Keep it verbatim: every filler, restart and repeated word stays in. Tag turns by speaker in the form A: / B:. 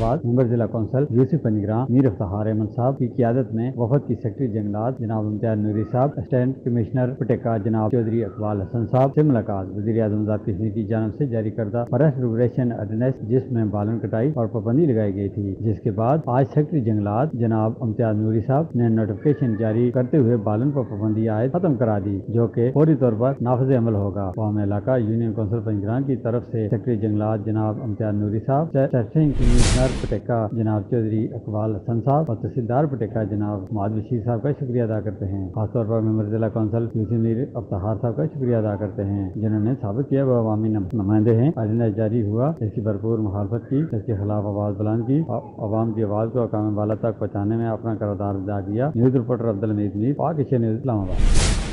A: Islamabad member जिला council Yusuf Panjgran Mir Iftikhar Ahmed साहब की क़ियादत में वफद की सेक्रेटरी जंगलात जनाब इम्तियाज नूरी साहब, असिस्टेंट कमिश्नर पटेका जनाब चौधरी इकबाल हसन साहब से मुलाकात। वज़ीर आज़म आज़ाद कश्मीर की जानब से जारी करदा फॉरेस्ट रेगुलेशन ऑर्डिनेंस जिसमें बालन कटाई और पाबंदी लगाई गई थी, जिसके बाद आज सेक्रेटरी जंगलात जनाब इम्तियाज नूरी साहब ने नोटिफिकेशन जारी करते हुए बालन पर पाबंदी आयद खत्म करा दी, जो कि फौरी तौर पर नाफिज अमल होगा। वाम इलाका यूनियन कौंसिल पंजग्रां की तरफ से सेक्रेटरी जंगलात जनाब इम्तियाज नूरी साहब, असिस्टेंट कमिश्नर पटेका जनाब चौधरी इकबाल हसन साहब और तहसीलदार पटेका जनाब माद बशीर साहब का शुक्रिया अदा करते हैं। खासतौर पर मेंबर जिला कौंसिल यूसुफ मीर इफ्तिखार साहब का शुक्रिया अदा करते हैं, जिन्होंने साबित किया वह अवामी नुमाइंदे हैं। ऑर्डिनेंस जारी हुआ, इसकी भरपूर मुखालफत की, इसके खिलाफ आवाज बुलंद की, अवाम की आवाज को अकाम वाला तक पहुँचाने में अपना किरदार अदा किया। News reporter Abdul Hameed Mir, Pak Asia news Islamabad.